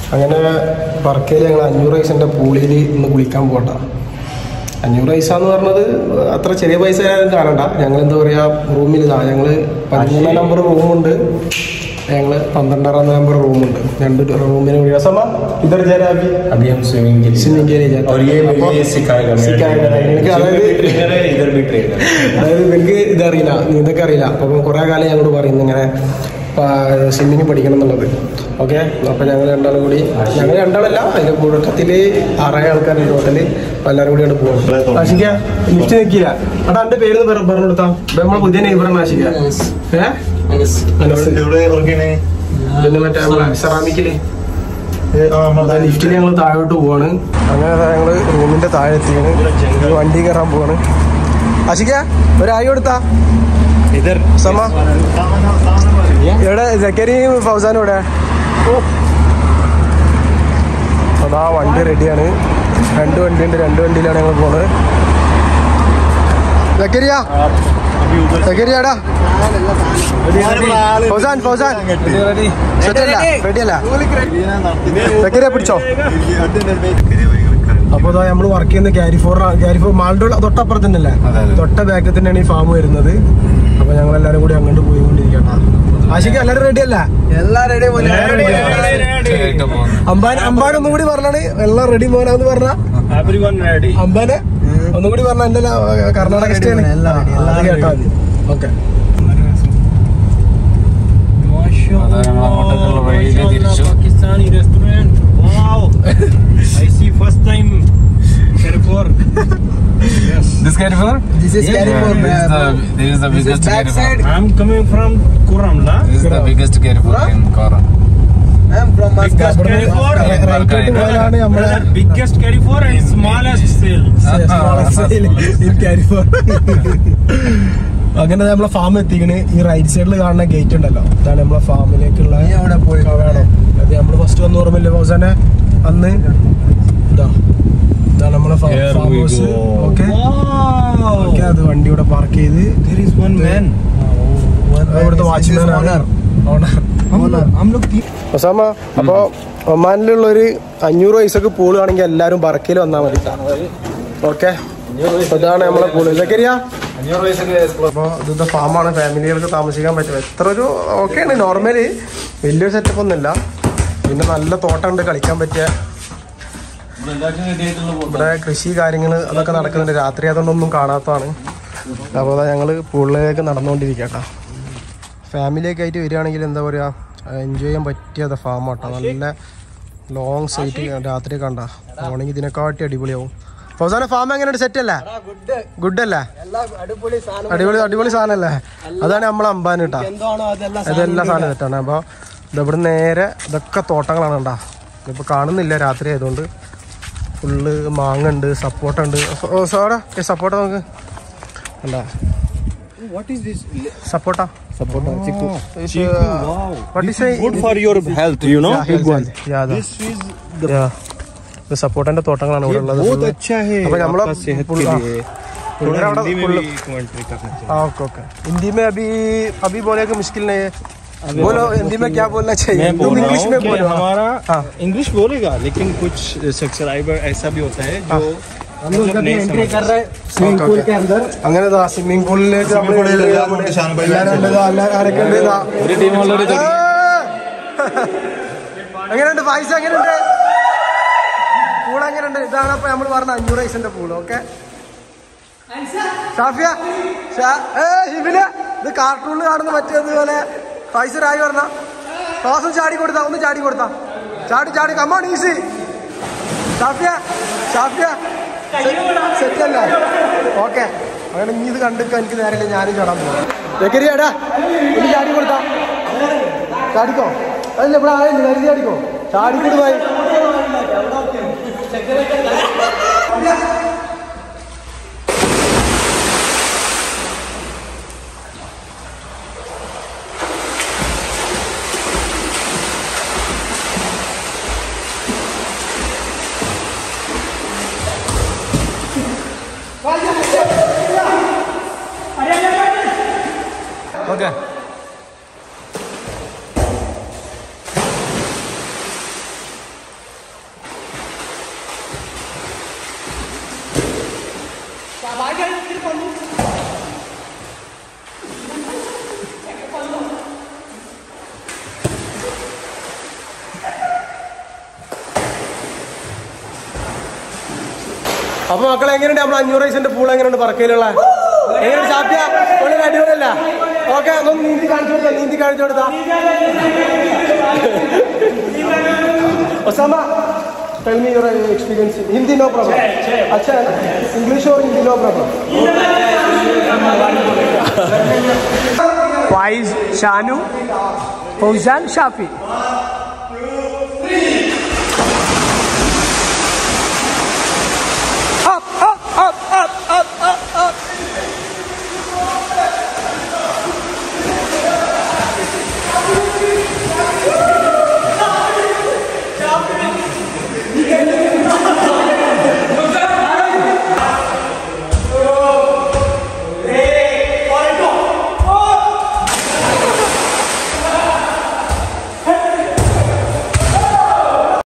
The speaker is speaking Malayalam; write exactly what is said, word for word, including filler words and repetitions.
അങ്ങനെ വർക്കയിൽ ഞങ്ങൾ അഞ്ഞൂറ് പൈസൻ്റെ പൂളിൽ ഇന്ന് കുളിക്കാൻ പോകണ്ട. അഞ്ഞൂറ് പൈസ എന്ന് പറഞ്ഞത് അത്ര ചെറിയ പൈസ ആയാലും കാണണ്ട. ഞങ്ങൾ എന്താ പറയുക, റൂമിൽ ഇതാ ഞങ്ങൾ പതിമൂന്നാം നമ്പർ റൂമുണ്ട്, ഞങ്ങൾ പന്ത്രണ്ടാം നമ്പർ റൂമുണ്ട്. രണ്ട് റൂമിന് കൂടി സമ ഇതർ ജരാബി അഭിയം സ്വിമ്മിംഗ് സ്വിമ്മിംഗ് എനിക്ക് അതായത് അതായത് എനിക്ക് ഇതറിയില്ല, നീന്തൊക്കെ അറിയില്ല. അപ്പം കുറേ കാലം ഞങ്ങളോട് പറയുന്നു ഇങ്ങനെ സ്വിമ്മിങ് പഠിക്കണം എന്നുള്ളത്. ഓക്കെ, അപ്പം ഞങ്ങൾ രണ്ടാളും കൂടി, ഞങ്ങൾ രണ്ടാളല്ല അതിൻ്റെ കൂട്ടത്തിൽ ആറായ ആൾക്കാരുടെ ടോട്ടല് എല്ലാവരും കൂടിയാണ് പോകുന്നത്. ആശിക്ക ലിഫ്റ്റ് നിൽക്കില്ല. അടാ എൻ്റെ പേര് പറഞ്ഞു കൊടുത്താൽ നമ്മളെ പുതിയ നെയ്ബറാണ് ആശിക്ക. ഏഹ് പിന്നെ മറ്റേ നമ്മളെ സെറാമിക്കില് ലിഫ്റ്റിൽ ഞങ്ങൾ താഴോട്ട് പോവാണ്. അങ്ങനെ ഞങ്ങൾ റൂമിന്റെ താഴെ എത്തിയാണ്, വണ്ടി കയറാൻ പോവാണ്. ആശിക്ക ഒരായി കൊടുത്താ സമ എവിടെ ജക്കരിയും ഫൗസാനും ഇവിടെ. അതാ വണ്ടി റെഡിയാണ്, രണ്ട് വണ്ടിയുണ്ട്, രണ്ട് വണ്ടിയിലാണ് ഞങ്ങൾ പോകുന്നത്. ജക്കരിയ ജക്കരിയാടാ ഫൗസാൻ ഫൗസാൻ റെഡിയല്ല ജക്കരിയ പിടിച്ചോ. അപ്പോൾ അതാ നമ്മൾ വർക്ക് ചെയ്യുന്ന ക്യാരിഫോർ ക്യാരിഫോർ മാളുടെ തൊട്ടപ്പുറത്ത് തന്നെയല്ലേ, തൊട്ട ബാക്കിൽ തന്നെയാണ് ഈ ഫാം വരുന്നത്. അപ്പൊ ഞങ്ങൾ എല്ലാരും കൂടി അങ്ങോട്ട് പോയിക്കൊണ്ടിരിക്കട്ടെ. ആശിക്ക് എല്ലാരും റെഡി അല്ല? എല്ലാം റെഡി. അമ്പാൻ അമ്പാൻ ഒന്നും കൂടി പറഞ്ഞാണ് എല്ലാം റെഡി മോനാന്ന് പറഞ്ഞ അമ്പാനെ ഒന്നും കൂടി പറഞ്ഞ എന്റെ കർണാടക സ്റ്റേണ് അത് കേട്ടാ മതി. Okay, Pakistani restaurant. Wow, I see first time Carrefour. Yes. This Carrefour? This is yeah, Carrefour. This is the, this is the this biggest is Carrefour. I'm coming from Kuramla. This is the biggest Carrefour in Kuram. I'm from Muscat. Carrefour. Biggest Carrefour and smallest sale. Smallest sale in Carrefour. അങ്ങനെ നമ്മളെ ഫാം എത്തിക്കണ്. ഈ റൈറ്റ് സൈഡിൽ കാണുന്ന ഗേറ്റ് ഉണ്ടല്ലോ, ഇതാണ് നമ്മളെ ഫാമിലേക്കുള്ള. അത് നമ്മള് ഫസ്റ്റ് വന്ന് ഓർമ്മയില്ലേ ഫൗസാനെ അന്ന്? ഇതാ ഇതാണ് നമ്മളെ ഫാം ഹൗസ്. ഓക്കെ, അത് വണ്ടി ഇവിടെ പാർക്ക് ചെയ്ത് ഇവിടുത്തെ വാച്ച്മാൻ ആണ് ഒസാമ. അപ്പൊ ഒമാനിലുള്ളൊരു അഞ്ഞൂറ് പൈസക്ക് പൂള് ആണെങ്കിൽ എല്ലാരും ബർക്കയിൽ വന്നാൽ മതി. ഓക്കെ, ഇതാണ് നമ്മളെ പൂള്. ഇതൊക്കെയാ അപ്പോൾ ഇന്നത്തെ ഫാമാണ്, ഫാമിലികൾക്ക് താമസിക്കാൻ പറ്റും. എത്ര ഒരു ഓക്കെയാണ്, നോർമലി വലിയൊരു സെറ്റപ്പ് ഒന്നുമില്ല. പിന്നെ നല്ല തോട്ടമുണ്ട്, കളിക്കാൻ പറ്റിയ. ഇവിടെ കൃഷി കാര്യങ്ങൾ അതൊക്കെ നടക്കുന്നുണ്ട്. രാത്രി അതുകൊണ്ടൊന്നും കാണാത്തതാണ്. അപ്പോൾ അതാ ഞങ്ങൾ പൂളിലേക്ക് നടന്നുകൊണ്ടിരിക്കട്ടോ. ഫാമിലിയൊക്കെ ആയിട്ട് വരികയാണെങ്കിൽ എന്താ പറയുക, എൻജോയ് ചെയ്യാൻ പറ്റിയത് ഫാമാട്ടോ. നല്ല ലോങ് സൈറ്റ് രാത്രി കണ്ട പോണെങ്കിൽ ഇതിനെക്കാട്ടി അടിപൊളിയാവും. ഫൗസാന ഫാം എങ്ങനെയുണ്ട്? സെറ്റ് അല്ലേ? ഗുഡ് അല്ലേ? അടിപൊളി അടിപൊളി സാധനല്ലേ? അതാണ് നമ്മളെ അമ്പാൻ കേട്ടാ. ഇതെല്ലാം സാധനം സെറ്റാണ്. അപ്പോൾ ഇതവിടെ നേരെ ഇതൊക്കെ തോട്ടങ്ങളാണ് കേട്ടാ. ഇതിപ്പോൾ കാണുന്നില്ല രാത്രി ആയതുകൊണ്ട്. ഫുള്ള് മാങ്ങ ഉണ്ട്, സപ്പോട്ട ഉണ്ട്. സോടാ സപ്പോട്ട നമുക്ക് എന്താ സപ്പോട്ട സപ്പോട്ട chikoo. What is it? Good for your health, you know. Yeah, this is the സപ്പോർട്ടിന്റെ തോട്ടങ്ങളാണ് ഇവിടെ ഉള്ളത്. അപ്പൊ നമ്മളെ ओके ओके हिंदी में अभी अभी बोले कि मुश्किल नहीं है. बोलो हिंदी में क्या बोलना चाहिए? तुम इंग्लिश में बोलो. हमारा इंग्लिश बोलेगा, लेकिन कुछ सब्सक्राइबर ऐसा भी होता है जो हम लोग कभी एंट्री कर रहे हैं स्विमिंग पूल के अंदर. അങ്ങനെ സ്വിമ്മിംഗ് പൂളിലേക്ക് എങ്ങനെയുണ്ട് പൈസ? എങ്ങനെയുണ്ട് പൂൾ? എങ്ങനെയുണ്ട്? ഇതാണ് അപ്പൊ നമ്മൾ പറഞ്ഞ അഞ്ഞൂറ് പൈസന്റെ പൂൾ. ഓക്കെ, ഷാഫിയ ഹിബിന് ഇത് കാർട്ടൂണിൽ കാണുന്ന മറ്റേതുപോലെ പൈസ രായി പറഞ്ഞ ക്ലാസ്സും ചാടി കൊടുത്താ, ഒന്ന് ചാടി കൊടുത്താ, ചാടി ചാടി കമ്മാണ് ഈസി. ഷാഫിയ ഷാഫിയ സെറ്റ് അല്ലേ? ഓക്കെ, അങ്ങനെ ഇനി ഇത് കണ്ടിട്ട് എനിക്ക് നേരമില്ല, ഞാനും ചാടാൻ പോകാം. ജക്കരിയാടാ ഒന്ന് ചാടി കൊടുത്താ, ചാടിക്കോ. അതല്ല ഇവിടെ ആയില്ല, കരുതി ചാടിക്കോ, ചാടിക്കൂട് പോയി. Okay. അപ്പൊ മക്കളെ എങ്ങനെയുണ്ട് നമ്മൾ അഞ്ഞൂറ് വയസ്സിന്റെ പൂൾ എങ്ങനെയുണ്ട് പറക്കയിലുള്ള എങ്ങനെയുണ്ട് ചാപ്പ്യ വളരെ അടിപൊളിയല്ല ഓക്കെ അതൊന്ന് നീന്തി കാണിച്ചു കൊടുത്താ നീന്തി കാണിച്ചു കൊടുത്താ Osama tell me your experience Hindi no problem अच्छा English or Hindi no problem Faiz Shanu Fauzan Shafi